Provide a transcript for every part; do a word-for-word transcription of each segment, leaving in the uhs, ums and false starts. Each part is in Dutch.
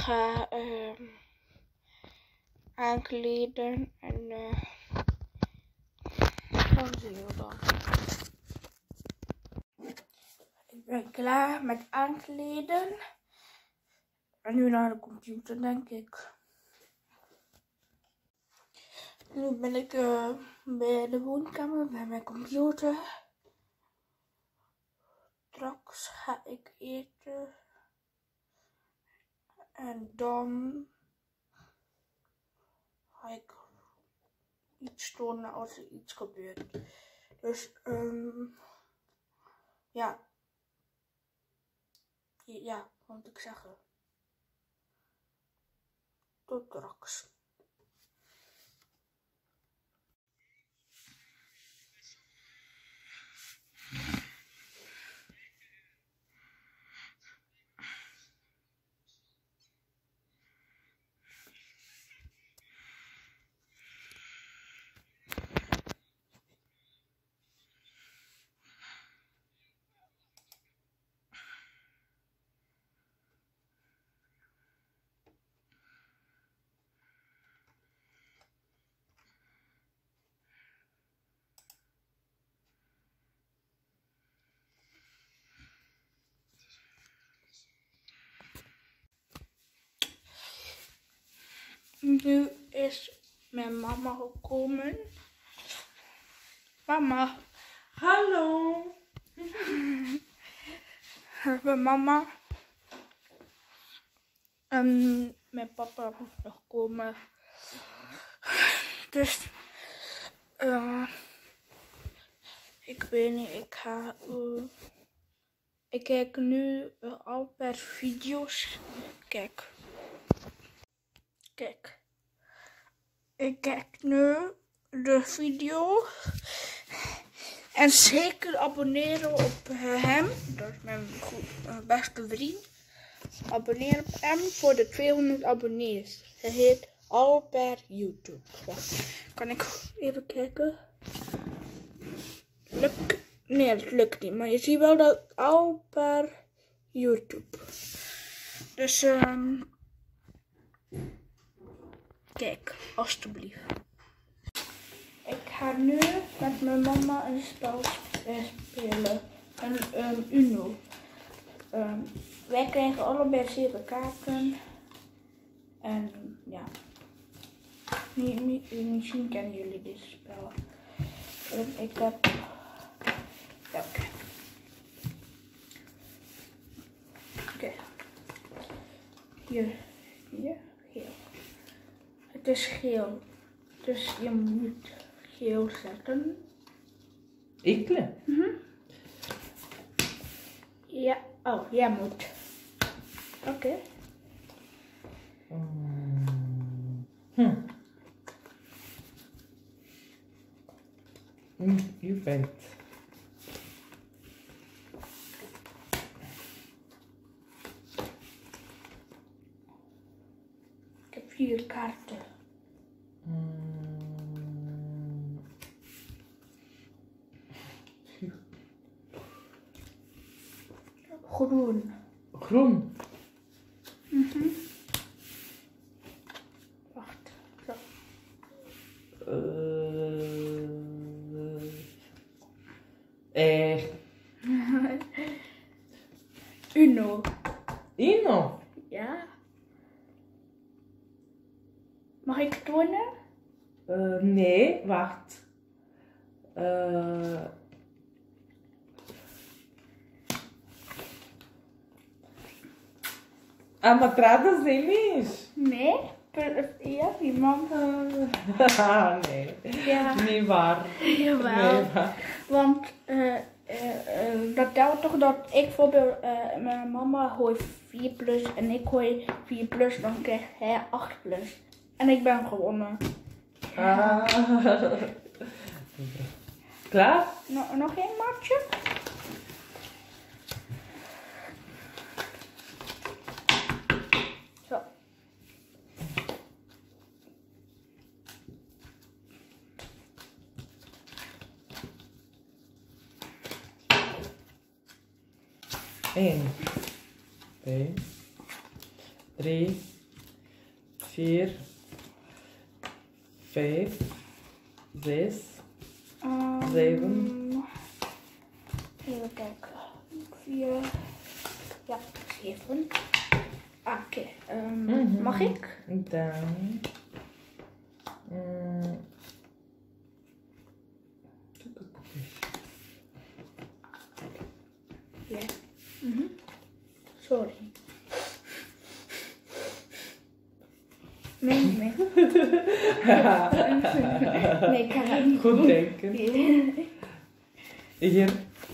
ga uh, aankleden en uh, dan zien we dan. Ik ben klaar met aankleden. En nu naar de computer, denk ik. Nu ben ik uh, bij de woonkamer bij mijn computer. Straks ga ik eten. En dan ga ik iets tonen als er iets gebeurt. Dus um, ja. Ja, wat moet ik zeggen? Tot straks. Nu is mijn mama gekomen. Mama. Hallo. Mijn mama. En mijn papa moet nog komen. Dus uh, ik weet niet, ik ga uh, ik kijk nu uh, al per video's. Kijk. Kijk. Ik kijk nu de video. En zeker abonneren op hem. Dat is mijn goed, uh, beste vriend. Abonneer op hem voor de tweehonderd abonnees. Hij heet Albert YouTube. Wacht, kan ik even kijken? Lukt? Nee, dat lukt niet. Maar je ziet wel dat Albert YouTube. Dus um, kijk, alstublieft. Ik ga nu met mijn mama een spel spelen. Een um, Uno. Um, wij krijgen allebei zeven kaarten. En ja. Misschien kennen jullie dit spel. En ik heb. Ja, oké. Oké. Hier. Hier. Geel. Het is geel. Dus je moet geel zetten. Ikle? Mhm. Ja. Oh, jij moet. Oké. Okay. Mm. Hm. Mm, je bent. Ik heb vier kaarten. Mm. Groen. Groen. Mhm. Wacht. Zo. Uh, echt. Uno. Uno? Ja. Mag ik tonen? Uh, nee, wacht. Uh, Amatradas nemis? Nee. Ja, iemand. Uh, nee. Ja. Niet waar. Jawel. Nee, waar. Want uh, uh, uh, dat telt toch dat ik bijvoorbeeld, uh, mijn mama gooit vier plus en ik gooi vier plus, dan krijgt hij acht plus. En ik ben gewonnen. Ah. Klaar? No, nog één matje? Zo. één, twee, drie, vier, vijf, zes, Um, zeven. Even kijken. Vier. Ja, zeven. Ah, oké. Okay. Um, Mhm. Mag ik? Dan. Mm. Ja. Mhm. Sorry. Nee, nee. Nee, ik kan het niet. Goed denken. Hier.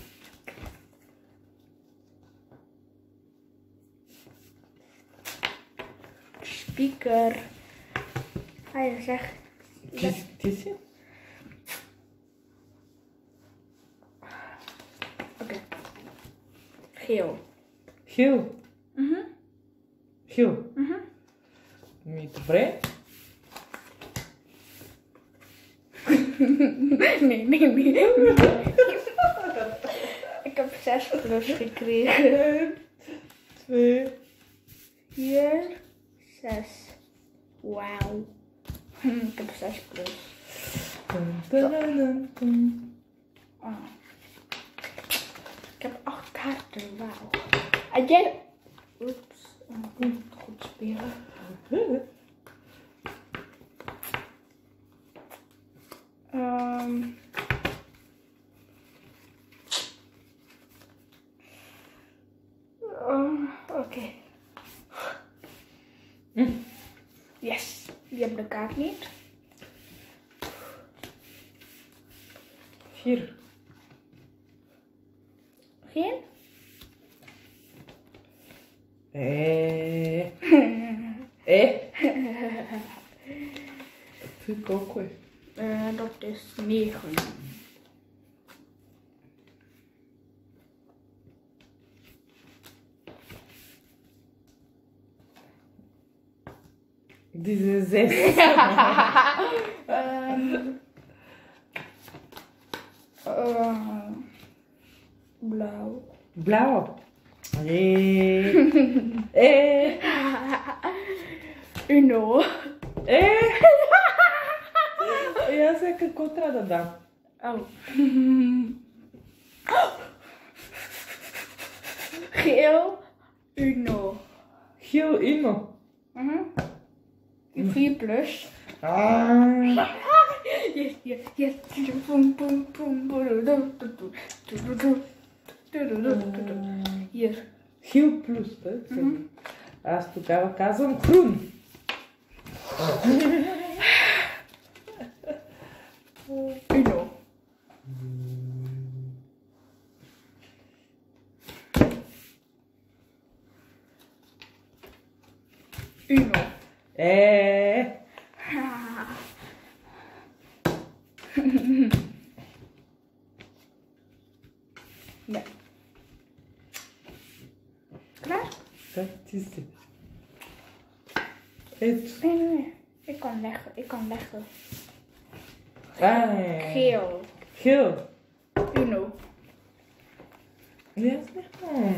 Speaker. Hij zegt. Kies, kies je? Oké. Okay. Geel. Geel. Mhm. Geel. Mhm. Niet tevreden? Nee, nee, nee. Ik heb zes plus gekregen. Twee. Vier. Zes. Wauw. Ik heb zes plus. Dun, dun, dun, dun. Oh. Ik heb acht kaarten. Wauw. En jij... Oeps. Ik moet goed spelen. Um, uh, Oké. Okay. Mm. Yes. Die hebben de kaart niet. Vier. Geen? Eh. Eh. Dat vind ik ook goed. Uh, dat is negen. Dit is zes. um, uh, blauw. Blauw. Eh. Eh. Uno. Eh. Ja, zeker contra dat dan. Oh. Geel. Uno. Geel Imo. Mhm. vier plus. Ah. Yes, yes, yes. Boom, boom, boom, boom. Hier. Geel plus, hè? Mhm. Als tu cada caso um groen. Uno. Uno. Eh. Ja. Klaar? Dat is het. Het. Nee, nee, nee. Ik kan leggen. Ik kan leggen. Ah. Geel. Geel. Uno. Ja, zeg maar.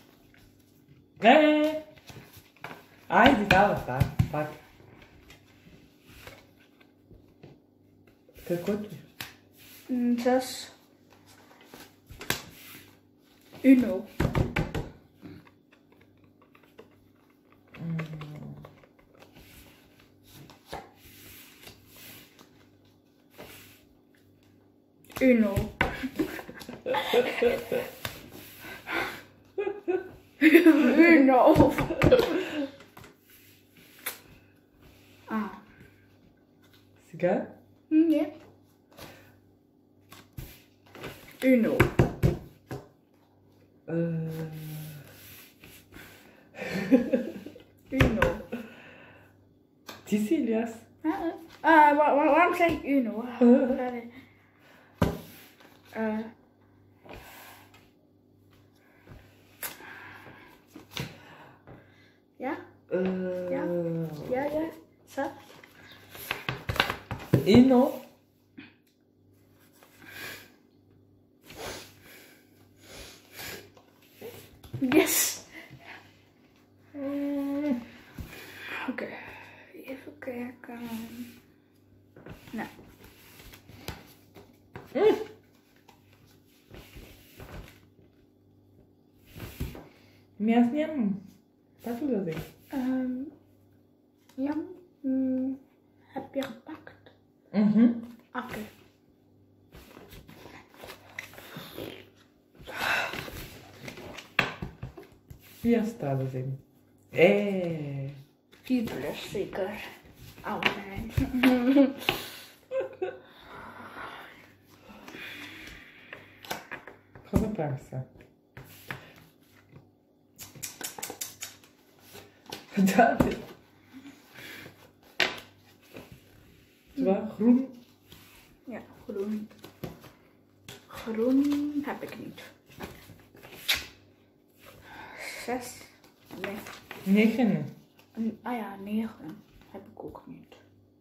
Nee. Ai, die tava, tá. Pak. Kijk goed. Mm, Zes. Uno. Uno. Uno. Ah. Siga? Nee. Uno. Uh... Uno. Ticilias. Ah, ah, wa- wa- waarom zeg ik Uno? Uh, ja? Uh... Ja. Ja, ja. Zat. Ino. Yes. Mm. Oké. Okay. Nee. Mm. Meer als niet. Wat wil je zeggen? Um, ja, mm, heb je gepakt? Mhm. Oké. Okay. Ja, staat er in. Eh. Vier plus zeker. Oh nee. Cosa pensa? Dat is. Zwaar groen. Ja, groen. Groen heb ik niet. Zes. Nee. Negen. Ah ja, negen heb ik ook niet.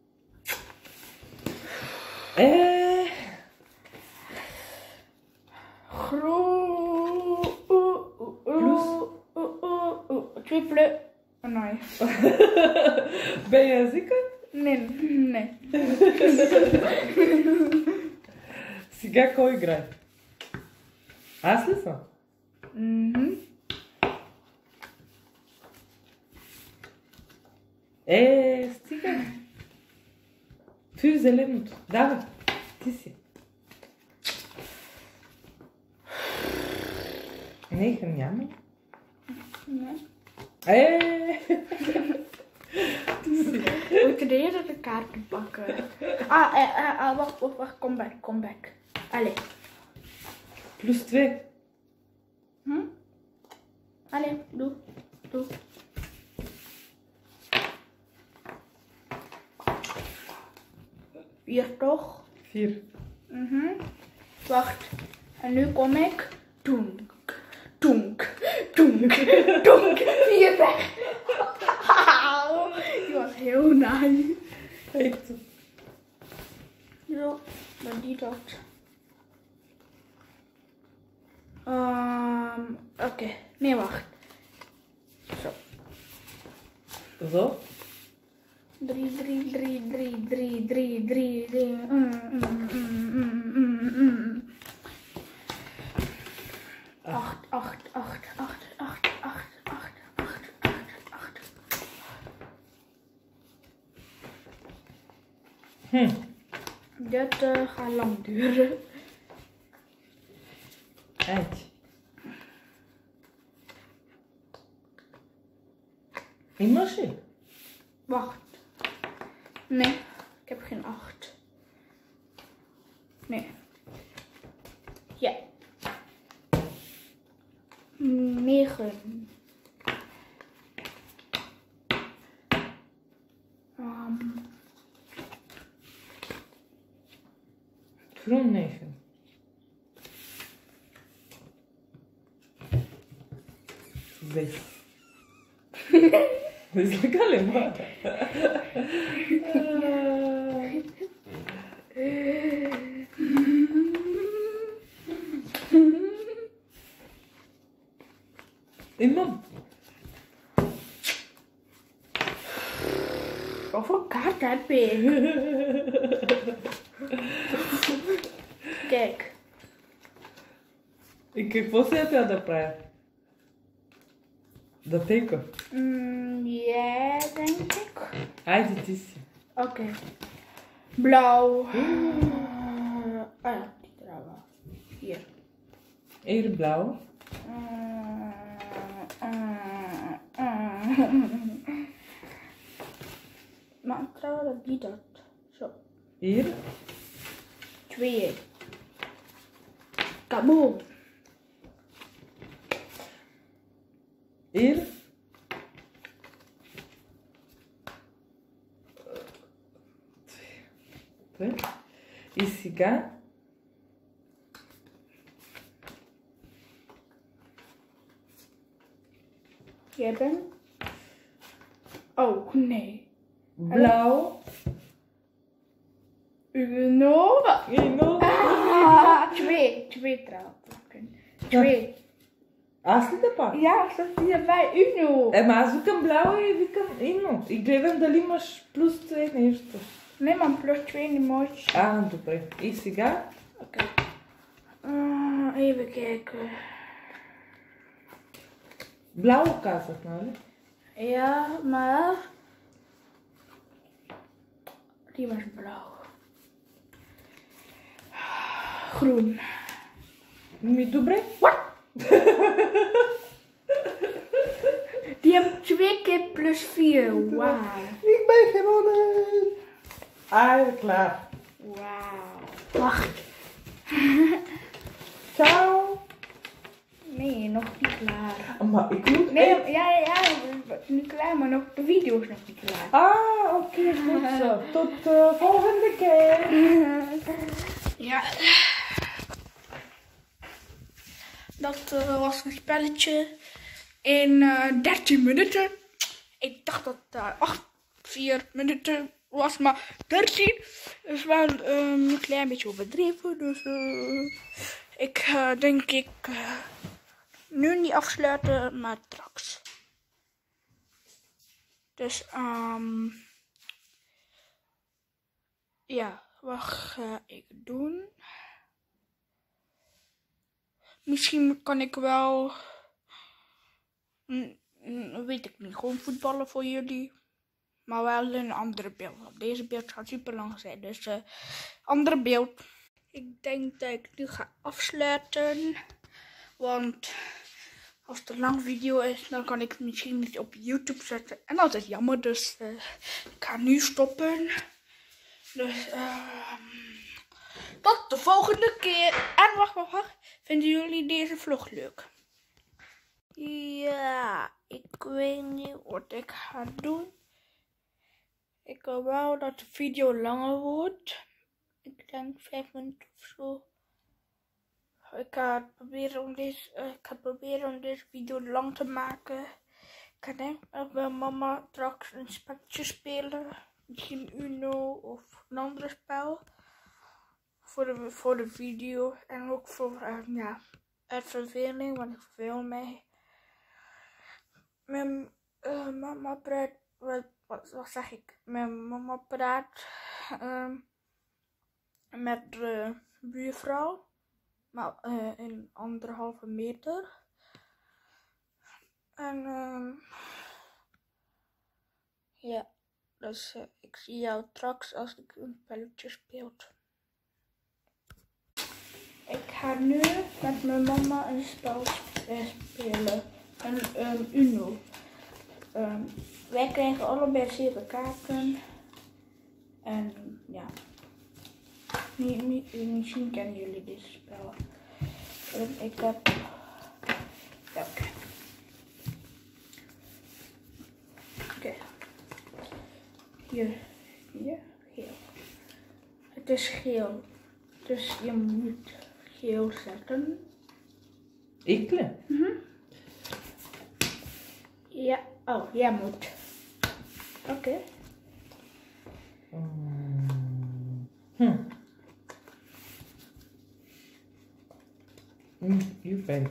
Eh. Groen. Plus. Triple. Nee. Ben je zeker? Nee, nee. Сега кой играе? Аз ли съм? Mhm. Е, стига. Той зеленото. Давай, ти си. Неха няма. Nee. Е. We moeten eerder de kaarten pakken. Ah, eh, eh, ah, wacht, wacht, wacht, kom back, kom back. Allee. Плюс две. Hm? Allee, doe, doe. Vier toch? Vier. Mhm. Wacht. En nu kom ik. Toenk. Toenk. Toenk. Toenk. Vier weg. Die was heel nice. Echt. Zo, dan die dat. Um, Oké, okay. Nee, wacht. Zo. Zo. Drie, drie, drie, drie, drie, drie, drie, drie. Mm, mm, mm, mm, mm, mm. Acht, acht, acht, acht, acht, acht, acht, acht, acht, acht. Hm. Dit uh, gaat lang duren. Uit. Image je? Wacht. Nee, ik heb geen acht. Nee. Ja. Negen. Um. Groen negen. Zes. Dat is lekker alleen maar. Imam. Hoeveel kaarten heb ik? Kijk. И какво се трябва да правя? Да тека. Mm, ja, denk ik. Айде ти си. Oké. Okay. Blauw. Uh, ah ja, die trouwen. Hier. Eer blauw. Uh, uh, uh. Maar trouwens, die dat. Zo. Eer. Twee. Kaboom. Eer. Twee. И сега. Jij bent? Oh, nee. Blauw. Uno. Uno. Ah, twee. Twee trouwens. Twee. Аз ли да пак? Ja, staat hierbij Uno. Ема аз викам блауо и викам Ино. И гледам дали имаш плюс две нещо. Nee, man, plus twee emoties. Ah, super. Is egal? Oké. Okay. Uh, even kijken. Blauwe kaas, zeg maar. Ja, maar... Die was blauw. Groen. Niet dobre? Die hebben twee keer plus vier. Wauw. Ik ben gewonnen. Ah, klaar. Wauw. Wacht. Ciao. Nee, nog niet klaar. Maar ik moet... Nee, ja, ja, ja, het is niet klaar, maar nog, de video is nog niet klaar. Ah, oké, okay, goed zo. Tot de volgende keer. Ja. Dat uh, was een spelletje in uh, dertien minuten. Ik dacht dat het uh, acht, vier minuten was, maar dertien is wel um, een klein beetje overdreven. Dus uh, ik uh, denk ik uh, nu niet afsluiten, maar straks. Dus um, ja, wat ga ik doen? Misschien kan ik wel, weet ik niet, gewoon voetballen voor jullie. Maar wel in een andere beeld. Want deze beeld gaat super lang zijn. Dus uh, andere beeld. Ik denk dat ik nu ga afsluiten. Want als het een lang video is, dan kan ik het misschien niet op YouTube zetten. En dat is jammer. Dus uh, ik ga nu stoppen. Dus uh, tot de volgende keer. En wacht, wacht, wacht. Vinden jullie deze vlog leuk? Ja, ik weet niet wat ik ga doen. Ik wil wel dat de video langer wordt. Ik denk vijf minuten of zo. Ik ga proberen om deze, uh, ik ga proberen om deze video lang te maken. Ik ga denk dat mijn mama straks een spelletje spelen. Misschien Uno of een ander spel. Voor de, voor de video. En ook voor, uh, ja, uit verveling, want ik verveel mij. Mijn uh, mama praat, wat, wat, wat zeg ik? Mijn mama praat uh, met de buurvrouw. Maar uh, in anderhalve meter. En uh, ja, dus uh, ik zie jou straks als ik een spelletje speel. Ik ga nu met mijn mama een spel spelen. Een um, Uno. Um, wij krijgen allebei zeven kaarten. En ja. Misschien kennen jullie dit spel. En ik heb... Ja, oké. Okay. Oké. Okay. Hier. Hier. Geel. Het is geel. Dus je moet geel zetten. Ikle? Mhm. Ja. Oh, jij moet. Oké. Okay. Um, hm. Mm, je bent.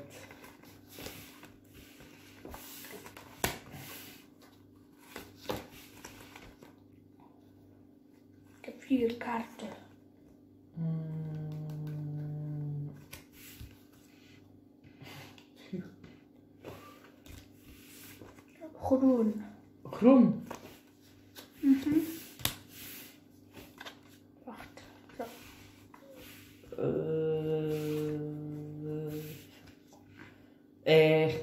Ik heb vier kaarten. Mm. Groen. Groen. Mhm. Wacht. Zo. Uh, echt.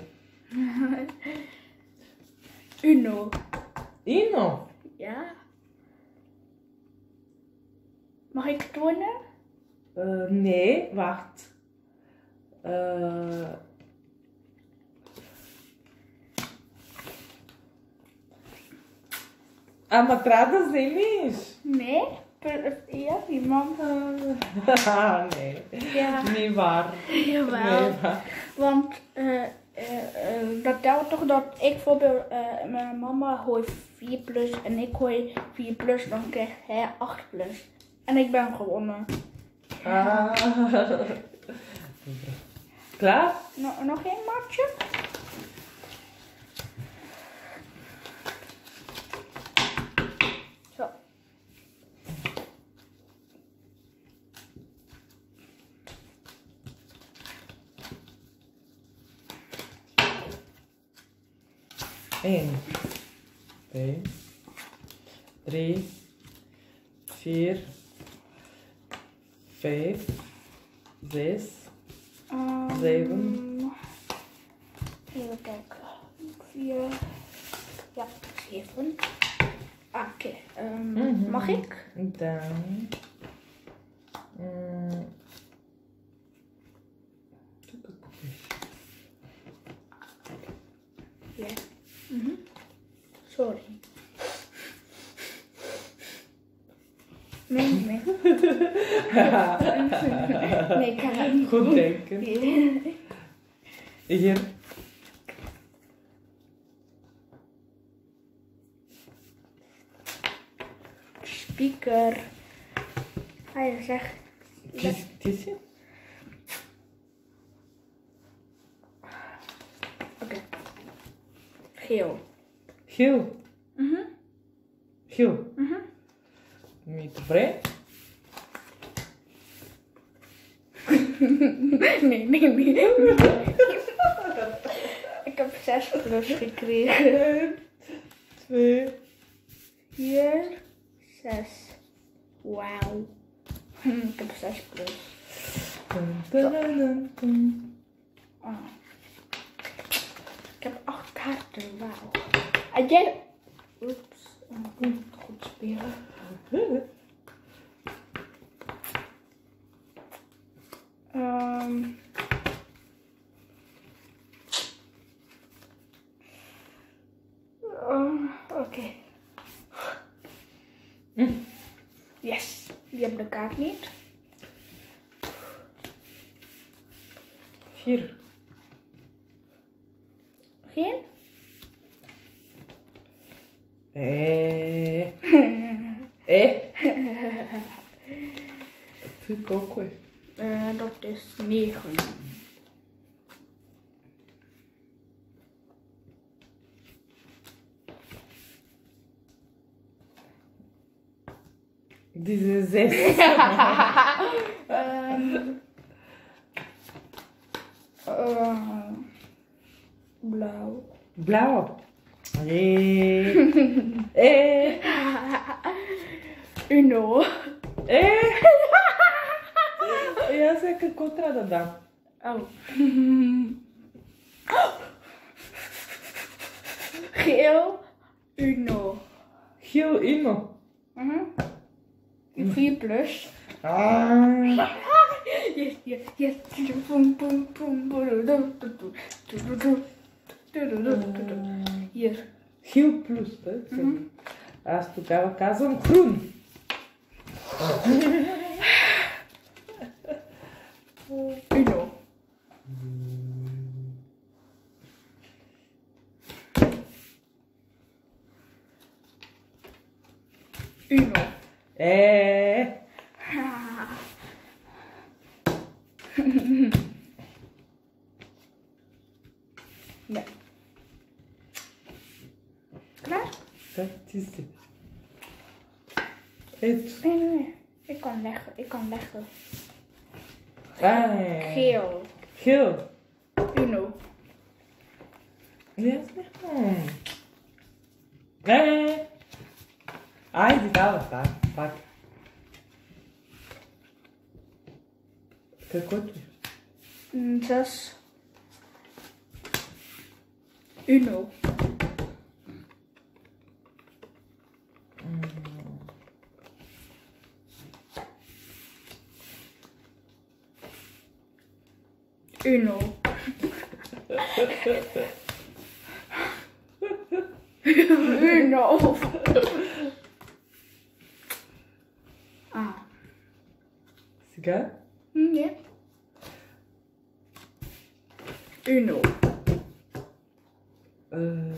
Uno. Uno? Ja. Mag ik tonen? Uh, nee, wacht. Uh, Ah, maar praten ze niet? Nee. Ja, iemand. Uh... nee. Ja. Niet waar. Jawel. Nee, waar. Want uh, uh, uh, dat telt toch dat ik bijvoorbeeld, uh, mijn mama gooit vier plus en ik gooi vier plus, dan krijgt hij acht plus. En ik ben gewonnen. Ah. Klaar? No, nog één matje? Zo. één, twee, drie, vier, vijf, zes, Um, zeven. Even kijken. Vier. Ja, zeven. Ah, oké. Okay. Um, Mm-hmm. Mag ik? Dan. Mm. Ja. Mm-hmm. Sorry. Nee, nee. Nee, ik kan het niet. Goed denken. Hier. Speaker. Hij zegt. Kies, kies je? Oké. Okay. Geel. Geel. Mhm. Geel. Mhm. Ben je tevreden? Nee, nee, nee. Ik heb zes plus gekregen. Twee. Vier. Zes. Wauw. Ik heb zes plus. Dun, dun, dun, dun. Oh. Ik heb acht kaarten. Wauw. En jij... Oeps. Ik moet goed spelen. Um, uh, Oké. Okay. Mm. Yes. Je hebt de kaart niet. Vier. Geen? Eh. Eh. Dat vind ik ook goed. Uh, dat is negen. Dit is zes. um, uh, blauw. Blauw. Eh. Eh. Uno. Eh. Ja, zeker contra dat dan. Oh. Geel. Uno. Geel Uno. Mhm. vier plus. Ah. Yes, yes, yes. Boom, boom, boom, boom. Hier. Geel plus, hè? Mm-hmm. Als tu cada caso um groen. Uno. Uno. Eh. Nee. Klaar? Dat is het. Het. Nee, nee, nee. Ik kan leggen. Ik kan leggen. Ah. Geel. Geel. Uno. Ja, zeg maar. Nee. Ai, die tava, tá? Pak. Kijk goed. Mm, Zes. Uno. Uno. Uno. Ah. Sigaar? Nee. Uno. Uh...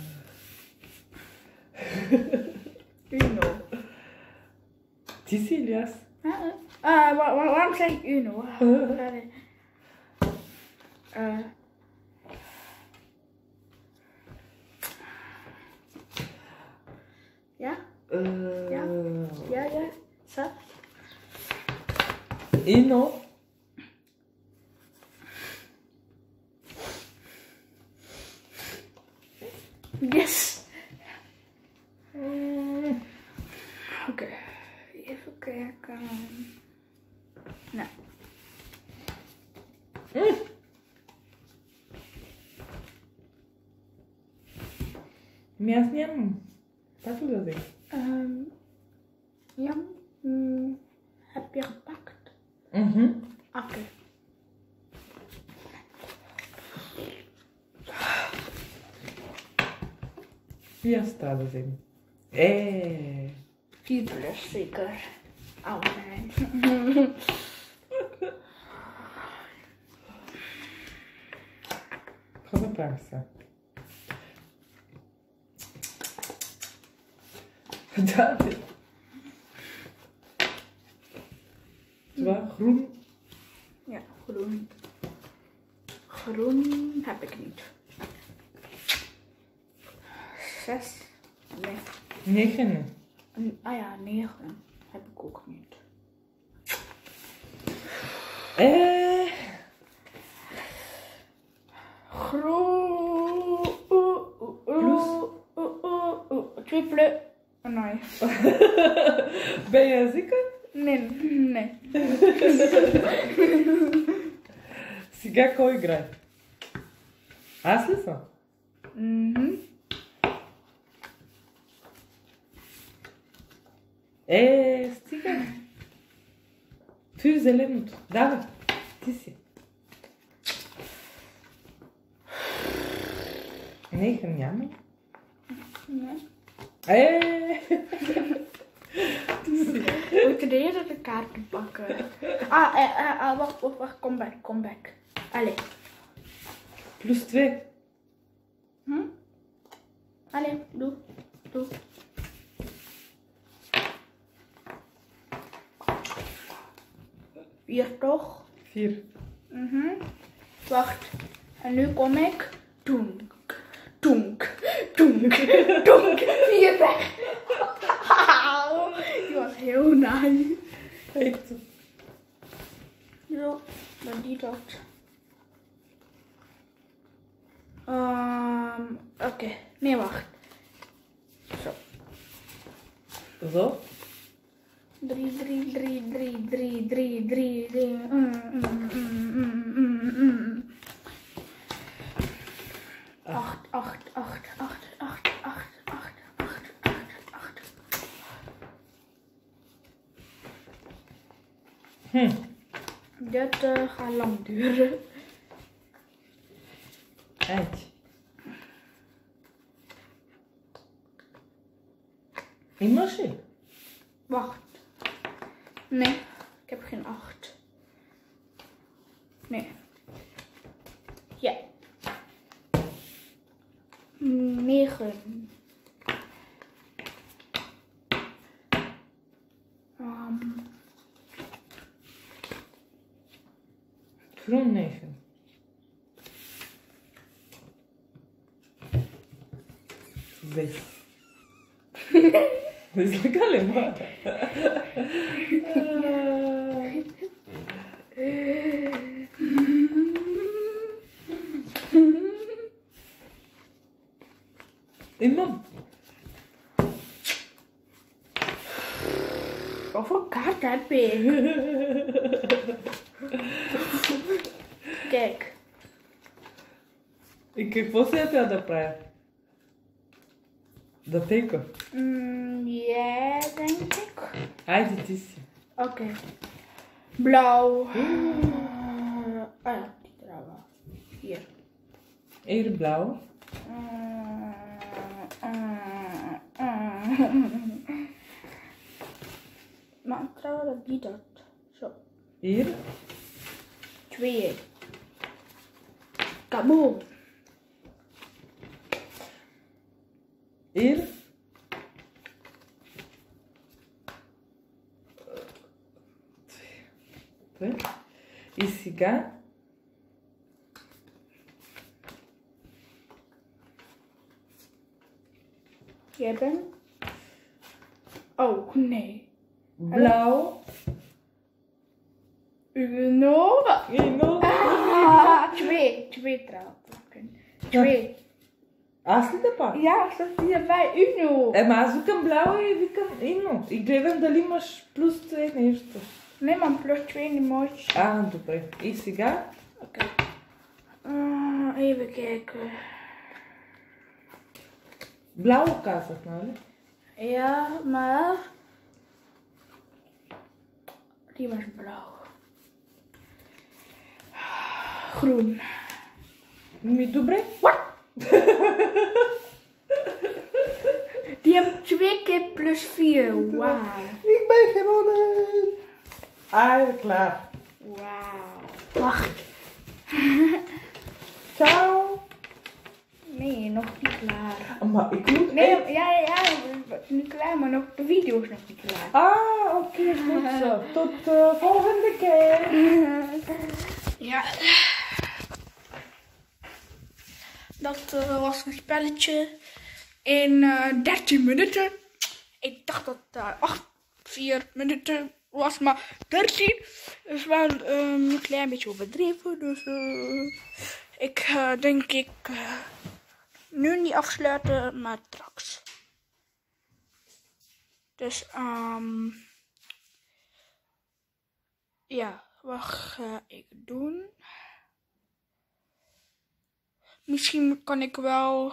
Uno. Ticilias. Ah, uh, waar, waar, waarom zeg ik Uno? Uh, uh, ja? Uh... Ja? Ja, ja. Zat? Uno. Yes. Mm. Oké, okay. Even kijken. Nou. Mm. Miam, miam. Wat doe dat? Um, ja, mm, heb je gepakt? Mhm. Oké. Okay. Ja, staat het in. Eh. vier plus zeker. Altijd. Cosa pensa? Dat is. Zwaar groen. Ja, groen. Groen heb ik niet. Zes. Nee. Negen. Ah ja, negen heb ik ook niet. Eh. Groen. Plus. Triple. Nee. Ben je zeker? Nee, nee. Сега кой играе? Аз ли съм? Mhm. Е, стига. Той зеленото. Давай. Ти си. Неха няма. Nee. Е. We moeten eerder de kaarten pakken. Ah, eh, eh, ah, wacht, wacht, wacht, kom back, kom back. Allee. Плюс две. Hm? Allee, doe, doe. Hier toch? Vier. Mhm. Wacht. En nu kom ik. Toenk. Toenk. Toenk. Toenk. Vier weg. Die was heel nice. Echt. Zo, dan die dat. Um, Oké, okay. Nee, wacht. Zo. Zo. Drie, drie, drie, drie, drie, drie, drie, drie. Mm, mm, mm, mm, mm, mm. Acht, acht, acht, acht, acht, acht, acht, acht, acht, acht. Hm. Dit uh, gaat lang duren. Uit. Emotie. Wacht. Nee, ik heb geen acht. Nee. Ja. Negen. Um. Groen negen. Zes. Dat is lekker alleen maar. Hey man. Hoeveel kaarten heb ik? Kijk. И какво се трябва да правя? Да тека. Mm, ja, denk ik. Айде ти си. Oké. Okay. Blauw. Uh, ah ja, die trouwen. Hier. Eer blauw. Uh, uh, uh. Maar trouwen die dat. Zo. Eer. Twee. Kaboom. Eer. Twee. И сега. Jij bent? Oh, nee. Blauw. Uno. Uno. Ah, twee. Twee trouwen. Twee. Hast du dabei? Ja, staat hier bij Uno. Äh, maar zoek een blauwe, wie kan Inno. Ik glaube, da limaš plus twee nešto. Nemam plus twee niet mooi. Ah, dobro. Isi ga? Oké. Uh, even kijken. Blauw kazak, ali? Ja, maar... Die was blauw. Groen. Mi dobre? Die hebben twee keer plus vier. Wauw. Ik ben gewonnen. Ah, klaar. Wauw. Wacht. Ciao. Nee, nog niet klaar. Maar ik moet Nee, echt- ja, ja, ja, het is niet klaar, maar nog, de video is nog niet klaar. Ah, oké, goed zo. Tot de volgende keer. Ja. Dat uh, was een spelletje in uh, dertien minuten. Ik dacht dat het uh, acht, vier minuten was, maar dertien is wel uh, een klein beetje overdreven. Dus uh, ik uh, denk ik uh, nu niet afsluiten, maar straks. Dus um, ja, wat ga ik doen? Misschien kan ik wel,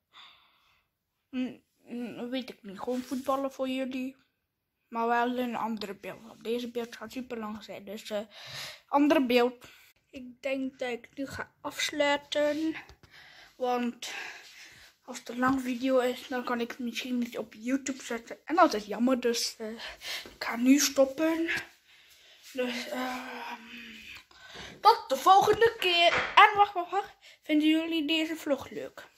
mm, mm, weet ik niet, gewoon voetballen voor jullie. Maar wel in een andere beeld. Want deze beeld gaat super lang zijn. Dus uh, andere beeld. Ik denk dat ik nu ga afsluiten. Want als het een lang video is, dan kan ik het misschien niet op YouTube zetten. En dat is jammer. Dus uh, ik ga nu stoppen. Dus uh, tot de volgende keer. En wacht, wacht, wacht. Vinden jullie deze vlog leuk?